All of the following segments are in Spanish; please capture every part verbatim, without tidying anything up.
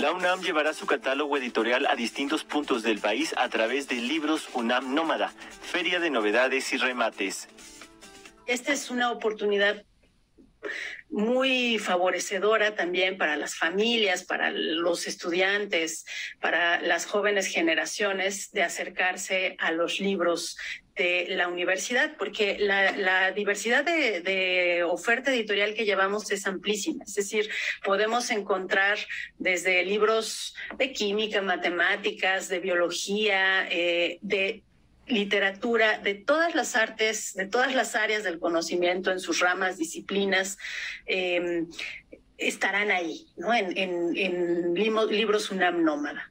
La UNAM llevará su catálogo editorial a distintos puntos del país a través de Libros UNAM Nómada, Feria de Novedades y Remates. Esta es una oportunidad muy favorecedora también para las familias, para los estudiantes, para las jóvenes generaciones de acercarse a los libros de la universidad, porque la, la diversidad de, de oferta editorial que llevamos es amplísima. Es decir, podemos encontrar desde libros de química, matemáticas, de biología, eh, de literatura, de todas las artes, de todas las áreas del conocimiento en sus ramas, disciplinas, eh, estarán ahí, ¿no? En, en, en Libros UNAM Nómada.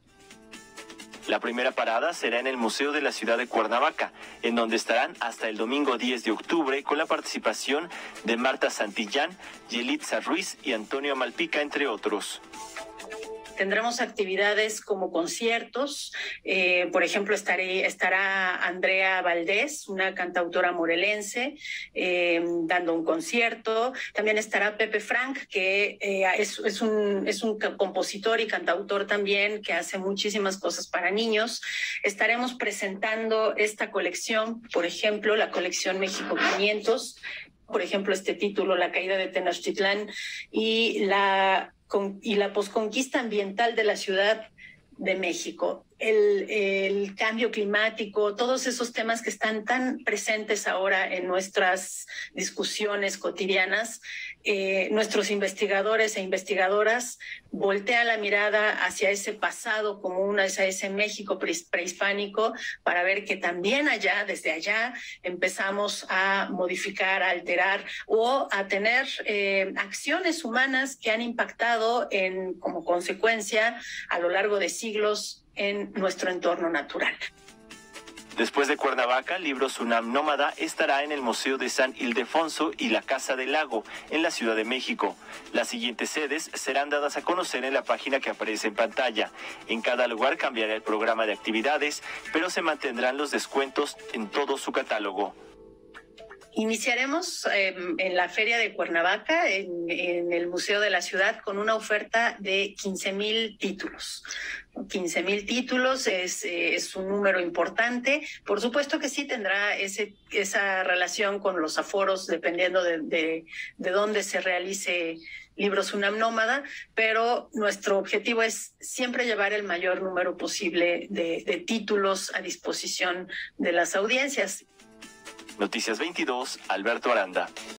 La primera parada será en el Museo de la Ciudad de Cuernavaca, en donde estarán hasta el domingo diez de octubre con la participación de Marta Santillán, Yelitza Ruiz y Antonio Malpica, entre otros. Tendremos actividades como conciertos, eh, por ejemplo, estaré, estará Andrea Valdés, una cantautora morelense, eh, dando un concierto. También estará Pepe Frank, que eh, es, es, un, es un compositor y cantautor también, que hace muchísimas cosas para niños. Estaremos presentando esta colección, por ejemplo, la colección México quinientos, por ejemplo, este título, La caída de Tenochtitlán, y la... Con, y la posconquista ambiental de la Ciudad de México, el, el cambio climático, todos esos temas que están tan presentes ahora en nuestras discusiones cotidianas. Eh, nuestros investigadores e investigadoras voltean la mirada hacia ese pasado común, hacia ese México pre prehispánico, para ver que también allá, desde allá, empezamos a modificar, a alterar o a tener eh, acciones humanas que han impactado en, como consecuencia a lo largo de siglos en nuestro entorno natural. Después de Cuernavaca, Libros UNAM Nómada estará en el Museo de San Ildefonso y la Casa del Lago, en la Ciudad de México. Las siguientes sedes serán dadas a conocer en la página que aparece en pantalla. En cada lugar cambiará el programa de actividades, pero se mantendrán los descuentos en todo su catálogo. Iniciaremos eh, en la Feria de Cuernavaca, en, en el Museo de la Ciudad, con una oferta de quince mil títulos. quince mil títulos es, eh, es un número importante. Por supuesto que sí tendrá ese, esa relación con los aforos, dependiendo de, de, de dónde se realice Libros UNAM Nómada, pero nuestro objetivo es siempre llevar el mayor número posible de, de títulos a disposición de las audiencias. Noticias veintidós, Alberto Aranda.